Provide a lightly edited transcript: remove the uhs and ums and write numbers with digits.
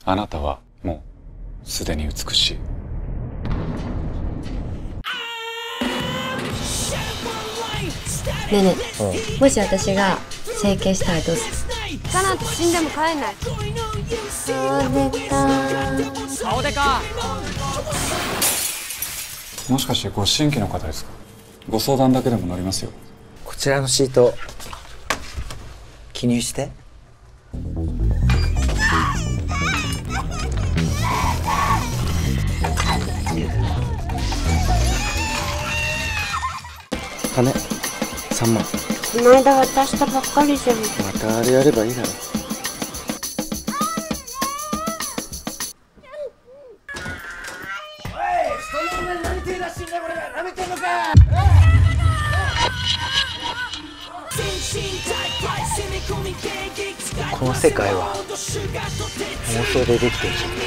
あなたはもうすでに美しい。 ねえねえ、もし私が整形したらどうする？ カナって死んでも帰んない。 顔でかもしかしてご新規の方ですか？ご相談だけでも乗りますよ。 こちらのシート記入して。金3万。 この間渡したばっかりじゃん。 またあれやればいいだろ。この世界は妄想でできてるじゃん。